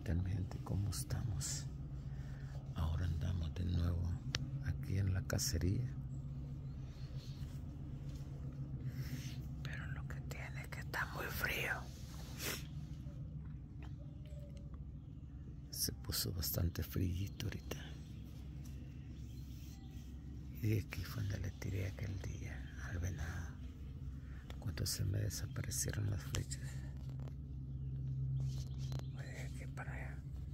tal, mi gente? ¿Cómo estamos? Ahora andamos de nuevo aquí en la cacería, pero lo que tiene es que está muy frío. Se puso bastante frillito ahorita. Y de aquí fue donde le tiré aquel día al venado, cuando se me desaparecieron las flechas. Voy de aquí para allá.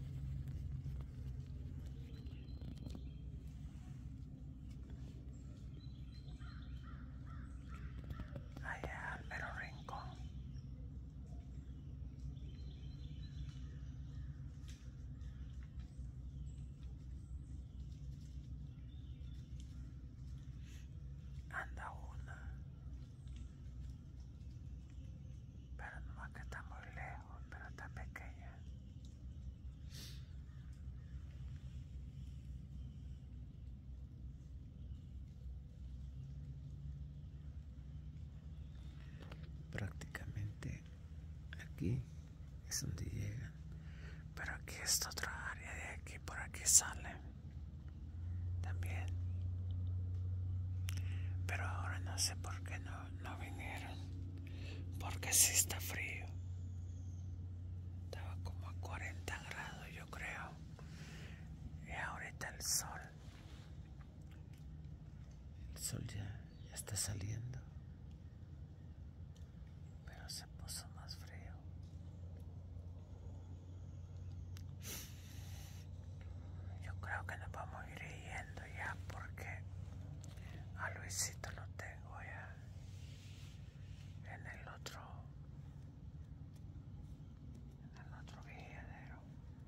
Allá al mero rincón. Anda una, pero nomás que está muy lejos, pero está pequeña. Prácticamente aquí es donde llegan, pero aquí está otra área de aquí, por aquí salen también, pero ahora no sé por qué no vinieron, porque sí está frío. Estaba como a 40 grados, yo creo, y ahorita el sol ya está saliendo, pero se puso más frío. Yo creo que nos vamos a ir yendo ya, porque a Luisito lo tengo ya en el otro guiadero.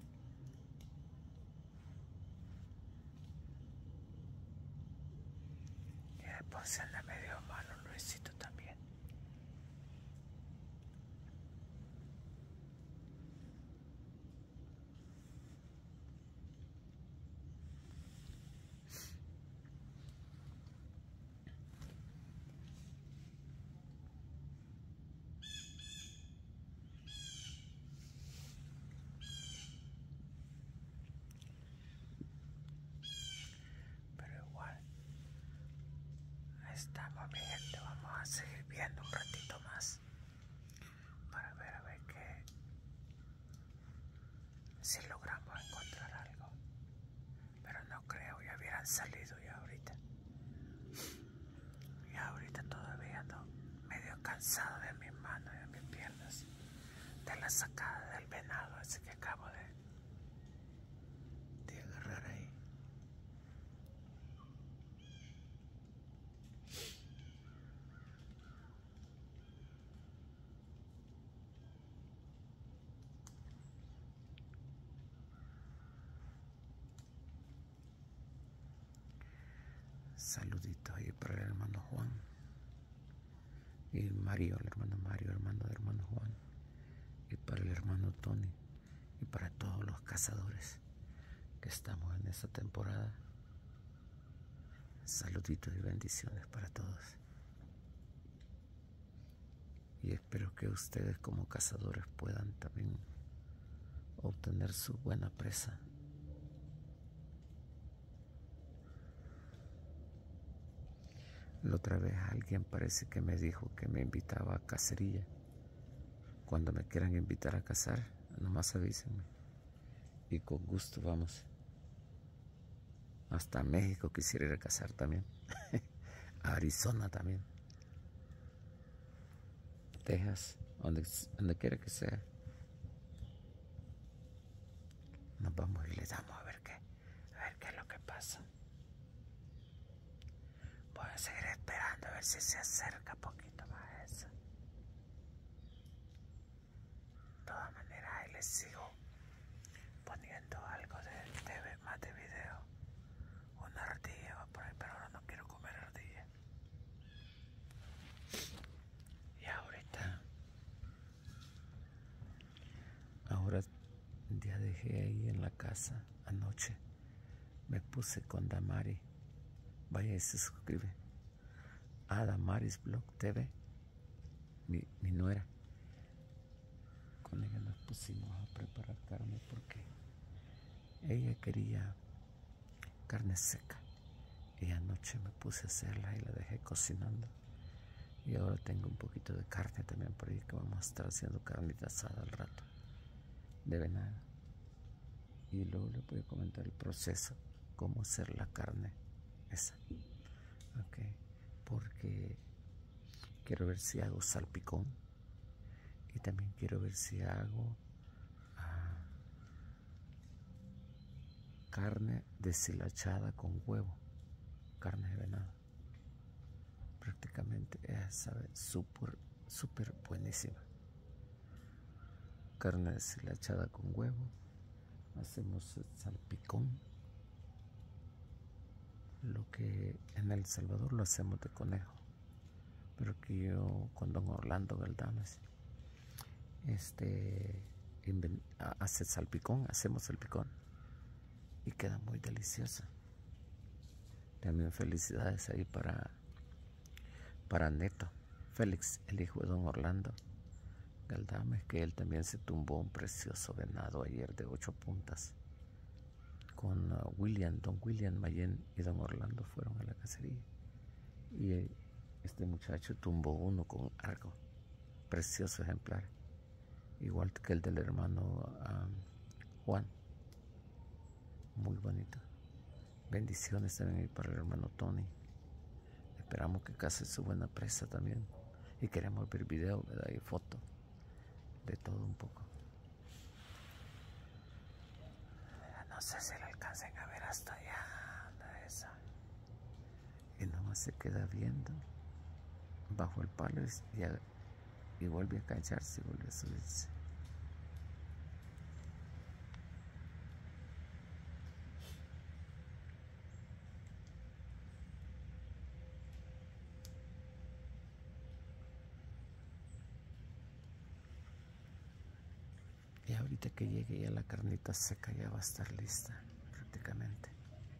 Y después se anda medio malo Luisito también. Pero igual, ahí estamos, mi gente. Vamos a seguir viendo un ratito más para ver a ver qué, si logramos encontrar algo. Pero no creo, ya hubieran salido ya ahorita. Y ahorita todavía ando medio cansado de mis manos y de mis piernas, de la sacada del venado, así que acabo de agarrar ahí. Saluditos ahí para el hermano Juan y Mario, el hermano Mario, hermano del hermano Juan, y para el hermano Tony, y para todos los cazadores que estamos en esta temporada. Saluditos y bendiciones para todos. Y espero que ustedes como cazadores puedan también obtener su buena presa. La otra vez alguien parece que me dijo que me invitaba a cacería. Cuando me quieran invitar a cazar, nomás avísenme. Y con gusto vamos. Hasta México quisiera ir a cazar también. A Arizona también. Texas, donde quiera que sea. Nos vamos y le damos a ver qué es lo que pasa. Voy a seguir esperando a ver si se acerca un poquito más eso. De todas maneras, ahí les sigo poniendo algo más de video. Una ardilla va por ahí, pero ahora no quiero comer ardilla. Y ahora ya dejé ahí en la casa anoche. Me puse con Damari. Vaya y se suscribe a Damaris Blog TV, mi nuera. Con ella no pusimos a preparar carne porque ella quería carne seca. Y anoche me puse a hacerla y la dejé cocinando. Y ahora tengo un poquito de carne también por ahí que vamos a estar haciendo carnita asada al rato de venado. Y luego les voy a comentar el proceso, cómo hacer la carne esa. Ok, porque quiero ver si hago salpicón y también quiero ver si hago carne deshilachada con huevo, carne de venado. Prácticamente sabe súper buenísima. Carne deshilachada con huevo. Hacemos el salpicón, lo que en El Salvador lo hacemos de conejo, pero aquí yo con don Orlando Galdames hace salpicón, hacemos salpicón y queda muy deliciosa. También felicidades ahí para Neto Félix, el hijo de don Orlando Galdames, que él también se tumbó un precioso venado ayer de 8 puntas con don William Mayen y don Orlando fueron a la cacería y este muchacho tumbó uno con arco, precioso ejemplar, igual que el del hermano Juan, muy bonito. Bendiciones también para el hermano Tony. Esperamos que case su buena presa también y queremos ver video, ¿verdad? Y foto de todo un poco. No sé si le alcancen a ver hasta allá, esa. Y nomás se queda viendo bajo el palo y vuelve a cansarse y vuelve a subirse. Y ahorita que llegue ya la carnita seca ya va a estar lista prácticamente.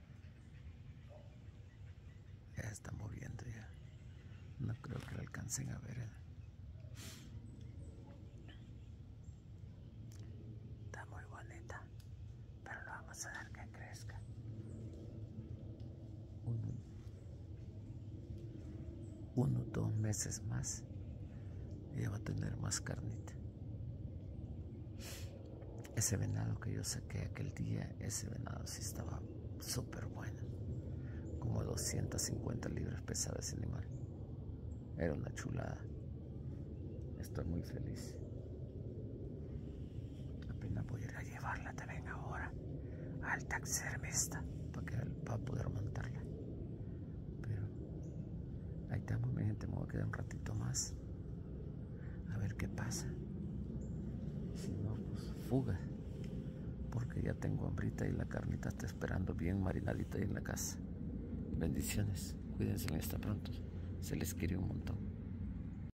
Ya está moviendo ya. No creo que la alcancen a ver. Está muy bonita, pero lo vamos a dejar que crezca. Uno, 2 meses más y ya va a tener más carnita. Ese venado que yo saqué aquel día, ese venado sí estaba súper bueno. Como 250 libras pesaba ese animal. Era una chulada. Estoy muy feliz. Apenas voy a ir a llevarla también ahora al taxidermista para poder montarla. Pero ahí estamos, mi gente. Me voy a quedar un ratito más a ver qué pasa. Si no, pues fuga, porque ya tengo hambrita y la carnita está esperando bien marinadita ahí en la casa. Bendiciones, cuídense, hasta pronto, se les quiere un montón.